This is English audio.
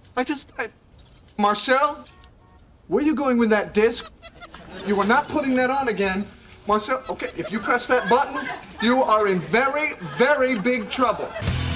Marcel, where are you going with that disc? You are not putting that on again. Marcel, okay, if you press that button, you are in very, very big trouble.